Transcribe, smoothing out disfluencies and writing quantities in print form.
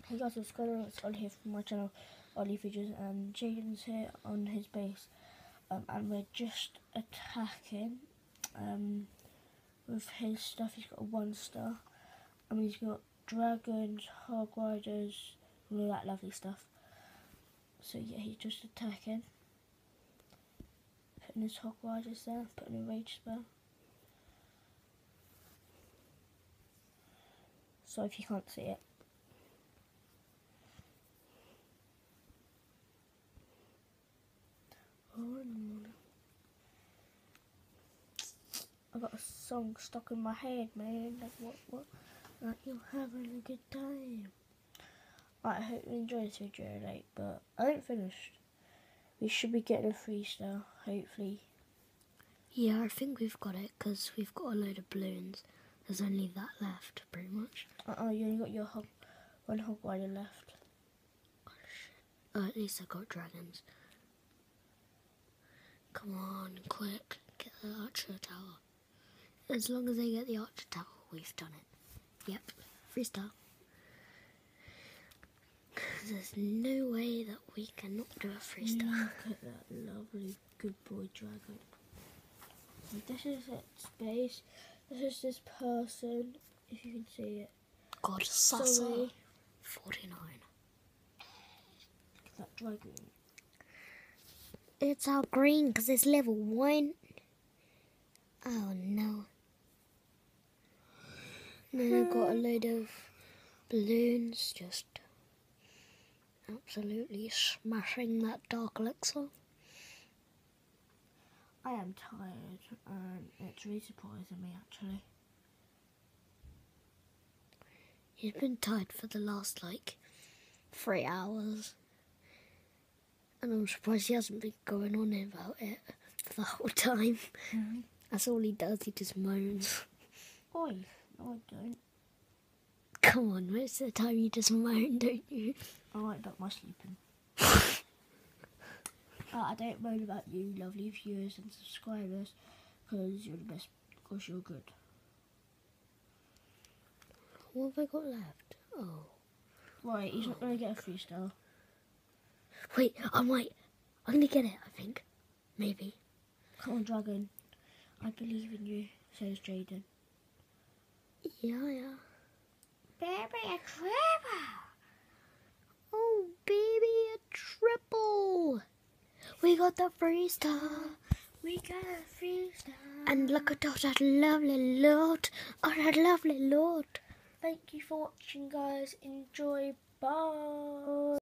Hey guys, what's going on? It's Ollie here from my channel, Ollie Videos, and Jaden's here on his base, and we're just attacking with his stuff. He's got a 1-star, and he's got dragons, hog riders, all that lovely stuff. So yeah, he's just attacking, putting his hog riders there, putting a rage spell. So if you can't see it. I got a song stuck in my head, man. Like what? Like you're having a good time. Right, I hope you enjoyed this video, but I ain't finished. We should be getting a 3-star, hopefully. Yeah, I think we've got it because we've got a load of balloons. There's only that left, pretty much. You only got your one hog rider left. Oh shit. At least I got dragons. Come on, quick, get the archer tower. As long as I get the archer tower, we've done it. Yep, 3-star. There's no way that we cannot do a 3-star. Look at that lovely good boy dragon. This is its base. This is this person, if you can see it. God, Sasa 49. Look at that dragon. It's all green because it's level 1. Oh no. And then I've got a load of balloons just absolutely smashing that dark elixir. I am tired, and it's really surprising me actually. He's been tired for the last 3 hours. And I'm surprised he hasn't been going on about it for the whole time. Mm-hmm. That's all he does, he just moans. Oi, no I don't. Come on, most of the time you just moan, don't you? I like about my sleeping. I don't moan about you, lovely viewers and subscribers, because you're the best, because you're good. What have I got left? Oh. Right, he's not going to get a 3-star. Wait, I might. I'm going to get it, I think. Maybe. Come on, dragon. I believe in you, says Jaden. Yeah. Baby, a triple! Oh, baby, a triple! We got the 3-star. We got a 3-star. And look at that lovely lord. Oh, that lovely lord. Thank you for watching, guys. Enjoy. Bye.